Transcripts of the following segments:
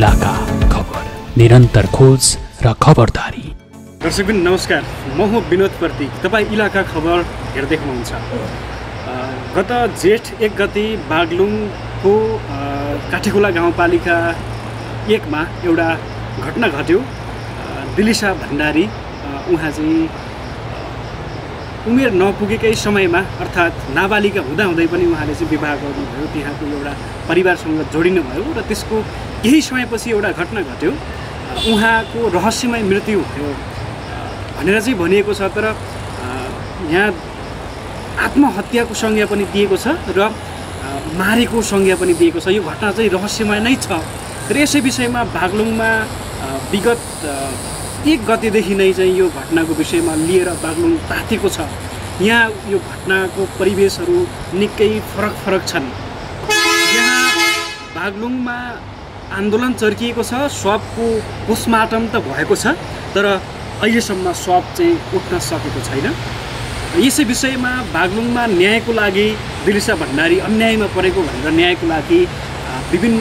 इलाका खबर, निरन्तर खोज र खबरदारी। दर्शकबिन नमस्कार, म हो विनोद प्रतीक। तपाईँ इलाका खबर हेर्दै हुनुहुन्छ। गत जेठ 1 गते बागलुङको काठीखोला गाउँपालिका 1 मा एउटा घटना घट्यो। दिलिसा भण्डारी उहाँ चाहिँ उमेर नपुगेकै समयमा अर्थात् नाबालिका हुँदाहुँदै पनि उहाँले चाहिँ विवाह गर्नुभयो, त्यहाँको एउटा परिवारसँग जोडिनुभयो र त्यसको केही समयपछि एउटा घटना घट्यो। उहाँको रहस्यमय मृत्यु भयो भनेर चाहिँ भनिएको छ, तर यहाँ आत्महत्याको संज्ञा पनि दिएको छ र मारेको संज्ञा पनि दिएको छ। यो घटना चाहिँ रहस्यमय नै छ र यसै विषयमा बागलुङमा विगत 1 गतेदेखि नै चाहिँ यो घटनाको विषयमा लिएर बागलुङ तातेको छ। यहाँ यो घटनाको परिवेशहरू निकै फरक छन्। यहाँ बागलुङमा आन्दोलन चर्किएको छ, शवको पोस्टमार्टम त भएको छ, तर अहिलेसम्म शव चाहिँ उठ्न सकेको छैन। यसै विषयमा बागलुङमा न्यायको लागि दिलिसा भण्डारी अन्यायमा परेको भनेर न्यायको लागि विभिन्न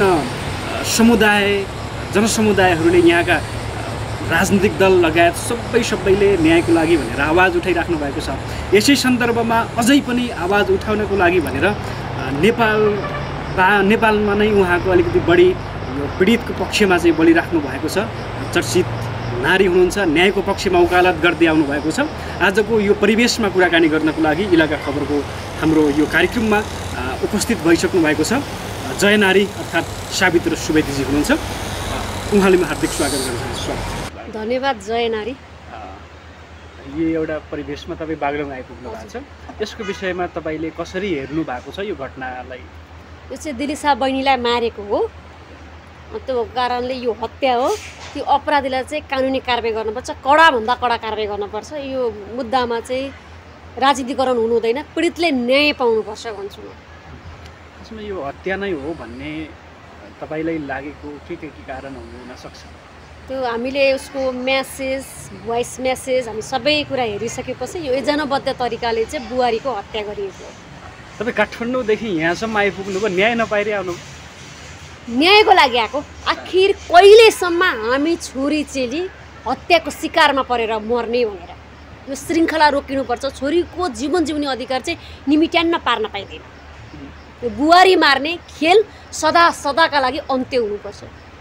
जनसमुदायहरूले यहाँका राजनीतिक दल लगायत सबैले न्यायको लागि भनेर आवाज उठाइराख्नु भएको छ। यसै सन्दर्भमा अझै पनि आवाज उठाउनको लागि भनेर नेपालमा नै उहाँको अलिकति बढी यो पीडितको पक्षमा चाहिँ बोलिराख्नु भएको छ। चर्चित नारी हुनुहुन्छ, न्यायको पक्षमा वकालत गर्दै आउनु भएको छ। आजको यो परिवेशमा कुराकानी गर्नको लागि इलाका खबरको हाम्रो यो कार्यक्रममा उपस्थित भइसक्नु भएको छ जय नारी अर्थात् सावित्र सुवेदीजी हुनुहुन्छ। उहाँले म हार्दिक स्वागत गर्न चाहन्छु। धन्यवाद जय नारी। यो एउटा परिवेशमा तपाईँ बागलुङ आइपुग्नु भएको छ, यसको विषयमा तपाईँले कसरी हेर्नु भएको छ यो घटनालाई? यो चाहिँ दिलिसा बहिनीलाई मारेको हो, त्यो कारणले यो हत्या हो। त्यो अपराधीलाई चाहिँ कानुनी कारबाही गर्नुपर्छ, कडाभन्दा कडा कारबाही गर्नुपर्छ। यो मुद्दामा चाहिँ राजनीतिकरण हुनु हुँदैन, पीडितले न्याय पाउनुपर्छ भन्छु म। त्यसमा यो हत्या नै हो भन्ने तपाईँलाई लागेको के कारण हुन सक्छ? त्यो हामीले उसको म्यासेज, भोइस म्यासेज हामी सबै कुरा हेरिसकेपछि यो योजनाबद्ध तरिकाले चाहिँ बुहारीको हत्या गरिएको हो। तपाईँ काठमाडौँदेखि यहाँसम्म आइपुग्नुभयो, न्याय नपाएर आउनु? न्यायको लागि आएको। आखिर कहिलेसम्म हामी छोरी चेली हत्याको शिकारमा परेर मर्ने भनेर यो श्रृङ्खला रोकिनुपर्छ। छोरीको जीवन जिउने अधिकार चाहिँ निमिट्यान्न पार्न पाइँदैन। यो बुहारी मार्ने खेल सदाका लागि अन्त्य हुनुपर्छ।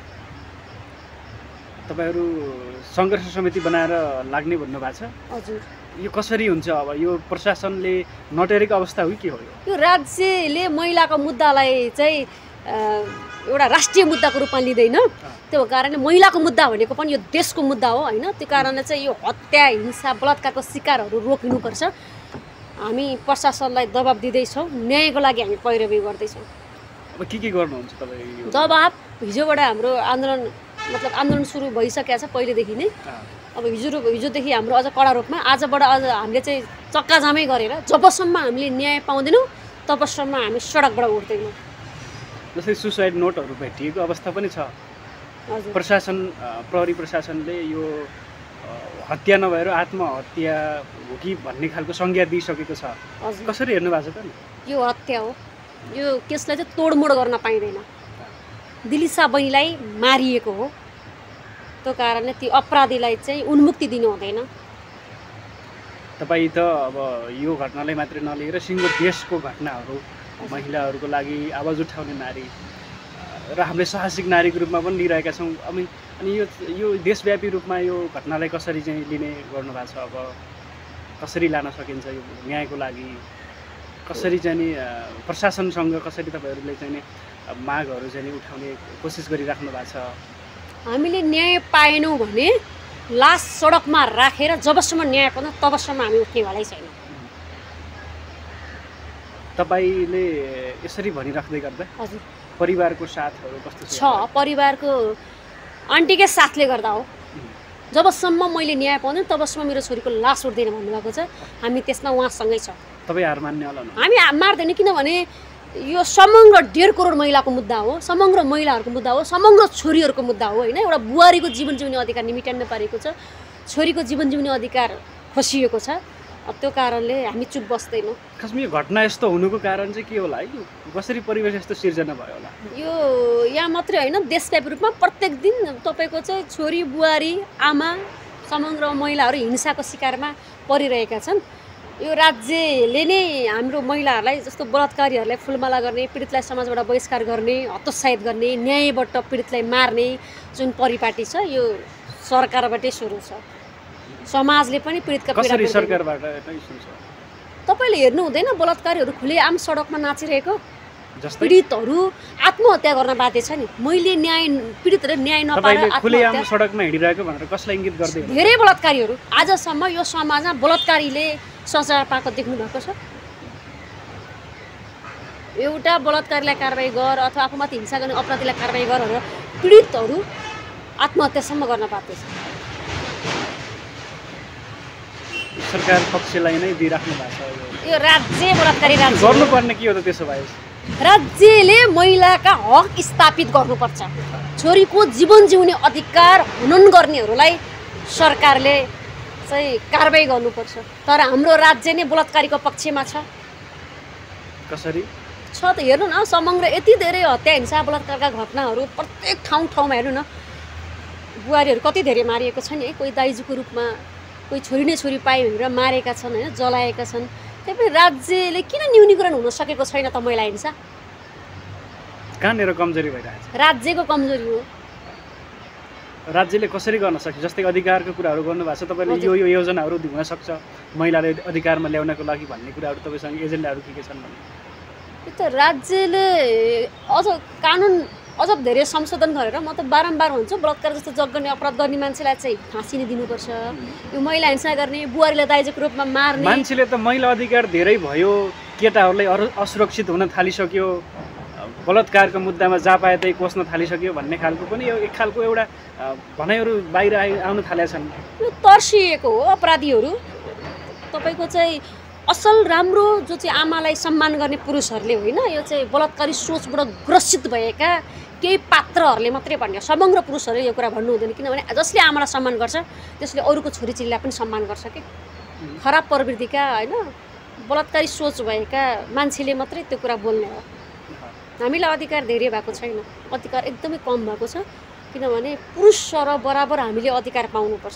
तपाईँहरू सङ्घर्ष समिति बनाएर लाग्ने भन्नुभएको छ। हजुर, यो कसरी हुन्छ? अब यो प्रशासनले नटेरेको अवस्था हो कि हो? यो राज्यले महिलाको मुद्दालाई चाहिँ एउटा राष्ट्रिय मुद्दाको रूपमा लिँदैन। त्यो कारणले महिलाको मुद्दा भनेको पनि यो देशको मुद्दा हो होइन। त्यो कारणले चाहिँ यो हत्या, हिंसा, बलात्कारको शिकारहरू रोकिनुपर्छ। हामी प्रशासनलाई दबाब दिँदैछौँ, न्यायको लागि हामी पैरवी गर्दैछौँ। अब के गर्नुहुन्छ तपाईँ? दबाब हिजोबाट हाम्रो आन्दोलन सुरु भइसकेको छ पहिलेदेखि नै। अब हिजोदेखि हाम्रो अझ कडा रूपमा, आजबाट अझ हामीले चाहिँ चक्काजामै गरेर जबसम्म हामीले न्याय पाउँदैनौँ तबसम्म हामी सडकबाट उठ्दैनौँ। जस्तै सुसाइड नोटहरू भेटिएको अवस्था पनि छ। प्रहरी प्रशासनले यो हत्या नभएर आत्महत्या हो कि भन्ने खालको संज्ञा दिइसकेको छ। कसरी हेर्नु भएको छ त? यो हत्या हो, यो केसलाई चाहिँ तोडमोड गर्न पाइँदैन। दिलिसा बहिनीलाई मारिएको हो, त्यो कारणले ती अपराधीलाई चाहिँ उन्मुक्ति दिनु हुँदैन। तपाईँ त अब यो घटनालाई मात्रै नलिएर सिङ्गो देशको घटनाहरू, महिलाहरूको लागि आवाज उठाउने नारी र हामीले साहसिक नारीको रूपमा पनि लिइरहेका छौँ। अनि यो देशव्यापी रूपमा यो घटनालाई कसरी चाहिँ लिने गर्नुभएको छ? अब कसरी लान सकिन्छ यो न्यायको लागि? कसरी चाहिँ नि प्रशासनसँग कसरी तपाईँहरूले चाहिँ नि मागहरू चाहिँ नि उठाउने कोसिस गरिराख्नु भएको छ? हामीले न्याय पाएनौँ भने लास सडकमा राखेर जबसम्म न्याय पाउँदैन तबसम्म हामी उठ्नेवालै छैन। तपाईँले यसरी भनिराख्दै गर्दा हजुर परिवारको साथहरू कस्तो छ? परिवारको आन्टीकै साथले गर्दा हो। जबसम्म मैले न्याय पाउँदैन तबसम्म मेरो छोरीको लास उठ्दैन भन्नुभएको छ। हामी त्यसमा उहाँसँगै छ। तपाईँ हार मान्ने होला? हामी मार्दैन, किनभने यो समग्र 1.5 करोड महिलाको मुद्दा हो, समग्र महिलाहरूको मुद्दा हो, समग्र छोरीहरूको मुद्दा हो होइन। एउटा बुहारीको जीवन जिउने अधिकार निमिट्यान्न पारेको छ, छोरीको जीवन जिउने अधिकार खोसिएको छ। त्यो कारणले हामी चुप बस्दैनौँ। खासमा यो घटना यस्तो हुनुको कारण चाहिँ के होला है? कसरी परिवेश यस्तो सिर्जना भयो होला? यो यहाँ मात्रै होइन, देशव्यापी रूपमा प्रत्येक दिन तपाईँको चाहिँ छोरी बुहारी आमा समग्र महिलाहरू हिंसाको शिकारमा परिरहेका छन्। यो राज्यले नै हाम्रो महिलाहरूलाई जस्तो बलात्कारीहरूलाई फुलमाला गर्ने, पीडितलाई समाजबाट बहिष्कार गर्ने, हतोत्साहित गर्ने, न्यायबाट पीडितलाई मार्ने जुन परिपाटी छ यो सरकारबाटै सुरु छ। समाजले पनि पीडितका पीडा कसरी सरकारबाट नै सुन्छ? तपाईँले हेर्नु हुँदैन बलात्कारीहरू खुलेआम सडकमा नाचिरहेको, जस्तै पीडितहरू आत्महत्या गर्न बाध्य छ नि। मैले पीडितहरूले न्याय नपाएर खुलेआम सडकमा हिँडिरहेको भनेर कसलाई इङ्गित गर्दै? धेरै बलात्कारीहरू आजसम्म यो समाजमा बलात्कारीले सजाय पाएको देख्नु भएको छ? एउटा बलात्कारीलाई कारबाही गर अथवा आफूमाथि हिंसा गर्ने अपराधीलाई कारबाही गर भनेर पीडितहरू आत्महत्यासम्म गर्न बाध्य छ। सरकार पक्षलाई नै दिइराख्नु भएको छ यो राज्य बलात्कारी राज्य गर्नुपर्ने के हो त? त्यसो भए राज्यले महिलाका हक स्थापित गर्नुपर्छ। छोरीको जीवन जिउने अधिकार हनन गर्नेहरूलाई सरकारले चाहिँ कारबाही गर्नुपर्छ। तर हाम्रो राज्य नै बलात्कारीको पक्षमा छ। कसरी छ त हेर्नु न, समग्र यति धेरै हत्या हिंसा बलात्कारका घटनाहरू प्रत्येक ठाउँमा हेर्नु न। बुहारीहरू कति धेरै मारिएको छ नि है, कोही दाइजूको रूपमा, कोही छोरी नै छोरी पाए भनेर मारेका छन् होइन, जलाएका छन्। त्यही पनि राज्यले किन न्यूनीकरण हुन सकेको छैन त महिला हिंसा? कहाँनिर कमजोरी भइरहेछ? राज्यको कमजोरी हो। राज्यले कसरी गर्न सक्छ? जस्तै अधिकारको कुराहरू गर्नुभएको छ तपाईँले, यो योजनाहरू हुन सक्छ महिलाले अधिकारमा ल्याउनको लागि भन्ने कुराहरू तपाईँसँग एजेन्डाहरू के छन् भने? यो त राज्यले अझ कानुन अझ धेरै संशोधन गरेर, म त बारम्बार भन्छु बलात्कार जस्तो जग्गने अपराध गर्ने मान्छेलाई चाहिँ फाँसी नै दिनुपर्छ। यो महिला हिंसा गर्ने, बुहारीलाई दाइजोको रूपमा मार्ने, मान्छेले त महिला अधिकार धेरै भयो, केटाहरूलाई असुरक्षित हुन थालिसक्यो, बलात्कारको मुद्दामा जहाँ पाए त्यही कोस्न थालिसक्यो भन्ने खालको पनि यो एक खालको एउटा भनाइहरू बाहिर आउन थालेका छन्। यो तर्सिएको हो अपराधीहरू। तपाईँको चाहिँ असल राम्रो जो चाहिँ आमालाई सम्मान गर्ने पुरुषहरूले होइन, यो चाहिँ बलात्कारी सोचबाट ग्रसित भएका केही पात्रहरूले मात्रै भन्ने, समग्र पुरुषहरूले यो कुरा भन्नु हुँदैन। किनभने जसले आमालाई सम्मान गर्छ त्यसले अरूको छोरीचेलीलाई पनि सम्मान गर्छ कि। खराब प्रवृत्तिका होइन बलात्कारी सोच भएका मान्छेले मात्रै त्यो कुरा बोल्ने हो। हामीलाई अधिकार धेरै भएको छैन, अधिकार एकदमै कम भएको छ। किनभने पुरुष र बराबर हामीले अधिकार पाउनुपर्छ।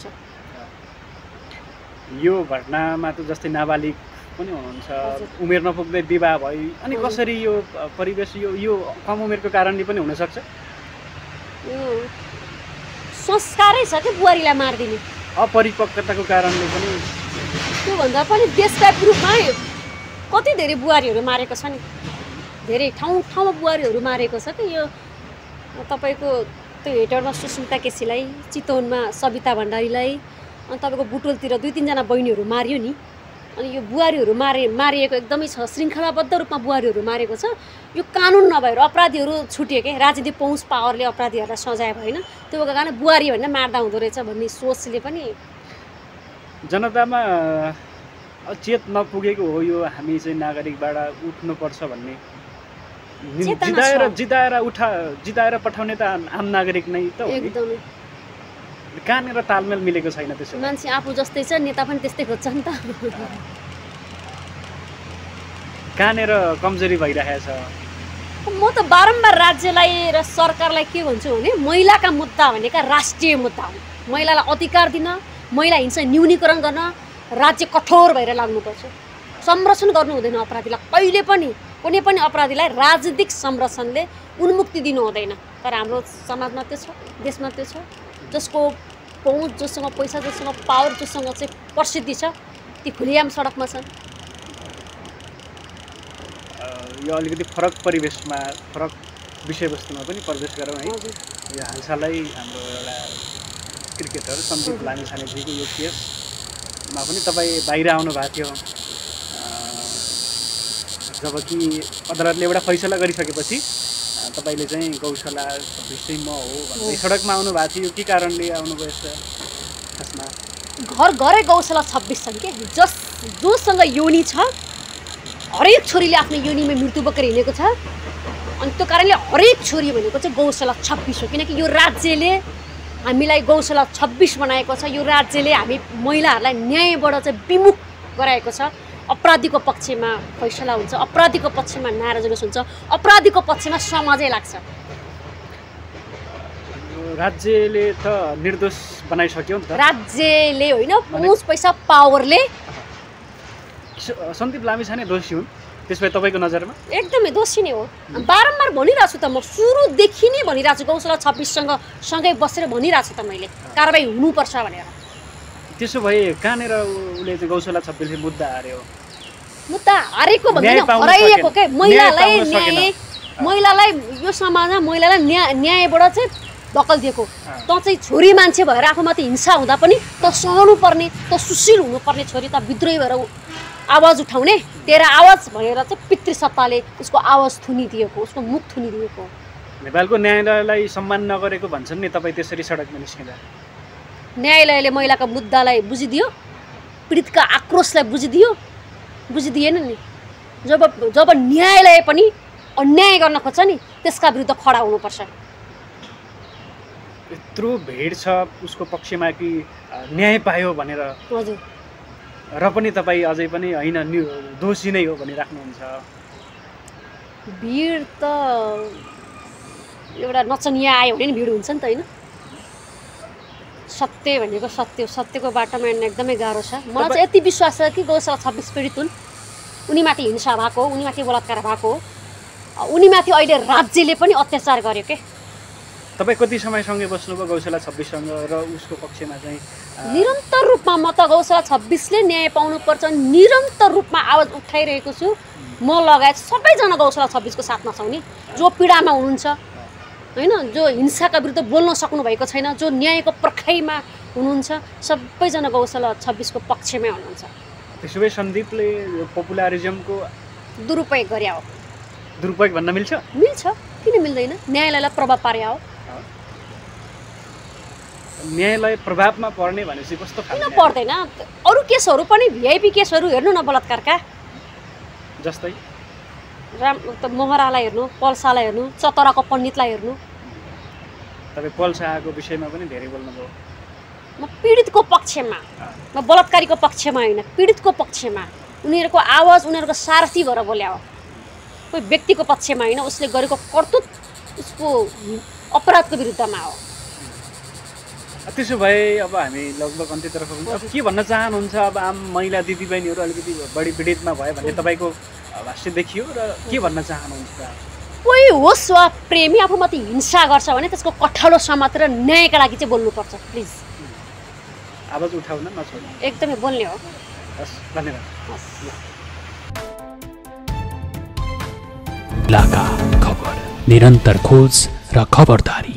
यो घटनामा त जस्तै नाबालिग पनि हुनुहुन्छ, उमेर नपुग्दै विवाह भयो, अनि कसरी यो परिवेश यो कम उमेरको कारणले पनि हुनसक्छ? यो संस्कारै छ कि बुहारीलाई मारिदिने, अपरिपक्वताको कारणले पनि। त्योभन्दा पनि देशव्यापी रूपमा कति धेरै बुहारीहरू मारेको छ नि, धेरै ठाउँमा बुहारीहरू मारेको छ कि। यो तपाईँको त्यो हेटरमा सुस्मिता केसीलाई, चितवनमा सविता भण्डारीलाई, अनि तपाईँको बुटोलतिर 2-3 जना बहिनीहरू मारियो नि। अनि यो बुहारीहरू मारिएको एकदमै छ, श्रृङ्खलाबद्ध रूपमा बुहारीहरू मारेको छ। यो कानुन नभएर अपराधीहरू छुट्यो के, राजनीतिक पहुँच पावरले अपराधीहरूलाई सजाय भएन, त्यो कारण बुहारी भनेर मार्दा हुँदो रहेछ भन्ने सोचले पनि जनतामा चेत नपुगेको हो। यो हामी चाहिँ नागरिकबाट उठ्नुपर्छ भन्ने जिताएर पठाउने त आम नागरिक नै त हो। एकदमै कहाँनिर तालमेल मिलेको छैन? त्यसो मान्छे आफू जस्तै छ, नेता पनि त्यस्तै खोज्छ नि त। कहाँनिर कमजोरी भइरहेछ? म त बारम्बार राज्यलाई र सरकारलाई के भन्छु भने महिलाका मुद्दा भनेका राष्ट्रिय मुद्दा हो। महिलालाई अधिकार दिन, महिला हिंसा न्यूनीकरण गर्न राज्य कठोर भएर लाग्नुपर्छ। संरक्षण गर्नु हुँदैन अपराधीलाई, कहिले पनि कुनै पनि अपराधीलाई राजनीतिक संरक्षणले उन्मुक्ति दिनु हुँदैन। तर हाम्रो समाजमा त्यो छ, देशमा त्यो छ। जसको पहुँच, जोसँग पैसा, जोसँग पावर, जोसँग चाहिँ प्रसिद्धि छ, ती खुलेआम सडकमा छन्। यो अलिकति फरक परिवेशमा, फरक विषयवस्तुमा पनि प्रवेश गरौँ है। यो हालसालै हाम्रो एउटा क्रिकेटर सन्दीप लामिछानेजीको यो केसमा पनि तपाईँ बाहिर आउनु भएको थियो, जबकि अदालतले एउटा फैसला गरिसकेपछि तपाईँले चाहिँ गौशाला 26 म हो भन्दै सडकमा आउनु भएको थियो। के कारणले आउनुभयो खासमा? घर घरै गौशाला 26 छन् के, जोसँग योनि छ, हरेक छोरीले आफ्नो योनिमा मृत्यु बोकेर हिँडेको छ। अनि त्यो कारणले हरेक छोरी भनेको चाहिँ गौशाला 26 हो। किनकि यो राज्यले हामीलाई गौशाला 26 बनाएको छ। यो राज्यले हामी महिलाहरूलाई न्यायबाट चाहिँ विमुख गराएको छ। अपराधीको पक्षमा फैसला हुन्छ, अपराधीको पक्षमा नारा जुलुस हुन्छ, अपराधीको पक्षमा समाजै लाग्छ। राज्यले त निर्दोष बनाइसक्यो नि त। राज्यले होइन, पुँज पैसा पावरले। सन्दीप लामिछाने दोषी हुन् त्यसपछि तपाईँको नजरमा? एकदमै दोषी नै हो। बारम्बार भनिरहेको छु त, म सुरुदेखि नै भनिरहेको छु, गौशाला 26 सँगै बसेर भनिरहेको छु त मैले, कारबाही हुनुपर्छ भनेर। त्यसो भए कहाँनिर उसले चाहिँ गौशाला 26 मुद्दा हार्यो? मुद्दा हारेको भन्दैन, हराइएको के। महिलालाई यो समाजमा महिलालाई न्यायबाट चाहिँ धक्कल दिएको। त चाहिँ छोरी मान्छे भएर आफूमाथि हिंसा हुँदा पनि त सहनुपर्ने, त सुशील हुनुपर्ने छोरी त विद्रोही भएर आवाज उठाउने, तेरा आवाज भनेर चाहिँ पितृसत्ताले उसको आवाज थुनिदिएको, उसको मुख थुनिदिएको। नेपालको न्यायालयलाई सम्मान नगरेको भन्छन् नि तपाईँ त्यसरी सडकमा निस्किँदा। न्यायालयले महिलाको मुद्दालाई बुझिदियो, पीडितका आक्रोशलाई बुझिदिएन नि। जब न्यायालय पनि अन्याय गर्न खोज्छ नि त्यसका विरुद्ध खडा हुनुपर्छ। यत्रो भिड छ उसको पक्षमा कि न्याय पायो भनेर, हजुर, र पनि तपाईँ अझै पनि होइन दोषी नै हो भनिराख्नुहुन्छ। भिड त एउटा नचनिया आयो भने नि भिड हुन्छ नि त, होइन? सत्य भनेको सत्य, सत्यको बाटोमा हिँड्न एकदमै गाह्रो छ। मलाई चाहिँ यति विश्वास छ कि गौशाला 26 पीडित हुन्, उनीमाथि हिंसा भएको, उनीमाथि बलात्कार भएको, उनीमाथि अहिले राज्यले पनि अत्याचार गर्यो के। तपाईँ कति समयसँगै बस्नुभयो गौशाला 26सँग र उसको पक्षमा चाहिँ? निरन्तर रूपमा म त गौशाला 26ले न्याय पाउनुपर्छ निरन्तर रूपमा आवाज उठाइरहेको छु। म लगायत सबैजना गौशाला 26को साथमा छौँ नि, जो पीडामा हुनुहुन्छ होइन, जो हिंसाका विरुद्ध बोल्न सक्नुभएको छैन, जो न्यायको पर्खाइमा हुनुहुन्छ, सबैजना गौशाला 26को पक्षमै हुनुहुन्छ। त्यसो भए सन्दीपले पपुलारिजमको दुरुपयोग गरे हो। दुरुपयोग भन्न मिल्छ? मिल्छ, किन मिल्दैन? न्यायालयलाई प्रभाव पारे हो। न्यायालय प्रभावमा पर्ने भनेपछि कस्तो किन पर्दैन? अरू केसहरू पनि भिआइपी केसहरू हेर्नु न, बलात्कारका जस्तै मोहरालाई हेर्नु, पल्सालाई हेर्नु, चतराको पण्डितलाई हेर्नु। तपाईँ पल्साको विषयमा पनि धेरै बोल्नुभयो। म पीडितको पक्षमा, म बलात्कारीको पक्षमा होइन, पीडितको पक्षमा। उनीहरूको आवाज उनीहरूको सारथी भएर बोल्या हो, कोही व्यक्तिको पक्षमा होइन। उसले गरेको कर्तुत उसको अपराधको विरुद्धमा हो। त्यसो भए अब हामी लगभग अन्त्यतर्फ अब के भन्न चाहनुहुन्छ? अब आम महिला दिदीबहिनीहरू अलिकति बढी पीडितमा भयो भन्ने तपाईँको भाष्य देखियो, र के भन्न चाहनुहुन्छ? कोही होस् वा प्रेमी आफूमाथि हिंसा गर्छ भने त्यसको कठोर समातेर न्यायका लागि चाहिँ बोल्नुपर्छ। प्लिज आवाज उठाउन नछोड्नु, एकदमै बोल्ने हो। हस्, धन्यवाद। इलाका खबर, निरन्तर खोज र खबरदारी।